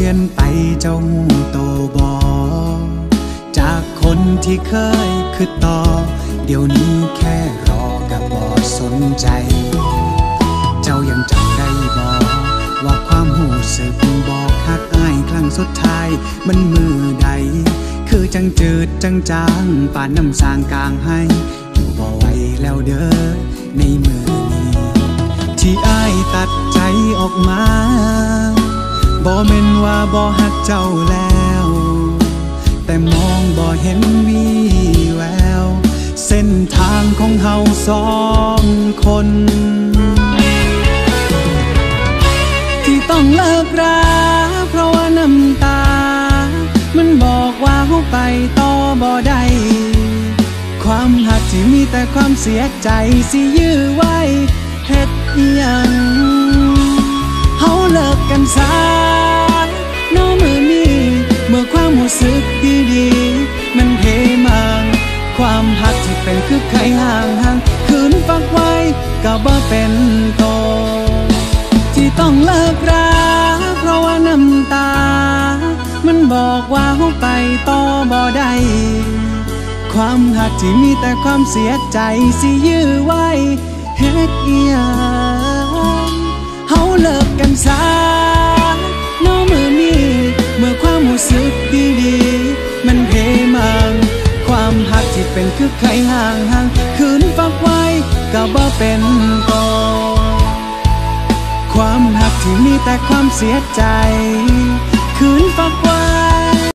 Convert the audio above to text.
ลี่ยนไปเจ้าหูโตบ่จากคนที่เคยคือต่อเดี๋ยวนี้แค่รอกับบ่สนใจเจ้ายังจำได้บ่ว่าความหูสึกบอกฮักอ้ายครั้งสุดท้ายมันมือใดคือจังจืดจังจางป่านน้ำสางกลางให้อยู่บ่ไหวแล้วเด้อในมือนี้ที่อ้ายตัดใจออกมาบ่แม่นว่าบ่ฮักเจ้าแล้วแต่มองบ่เห็นวีแววเส้นทางของเฮาสองคนที่ต้องเลิกราเพราะว่าน้ำตามันบอกว่าเฮาไปต่อบ่ได้ความหักที่มีแต่ความเสียใจสิยื้อไว้เฮ็ดอิหยังเฮาเลิกกันซะน้อมื้อนี้เมื่อความรู้สึกดีๆมันเพมังความหักที่เป็นคือไข่ห่างคืนฝักไว้ก็บ่เป็นโตที่ต้องเลิกราเพราะว่าน้ำตามันบอกว่าเฮาไปต่อบ่ได้ความหักที่มีแต่ความเสียใจสิยื้อไว้เฮ็ดอิหยังเฮาเลิกกันซะน้อมื้อนี้เมื่อความรู้สึกดีๆมันเพมังความหักที่เป็นคือไข่ห่างคืนฝักไว้ก็บ่เป็นโตความหักที่มีแต่ความเสียใจคืนฝักไว้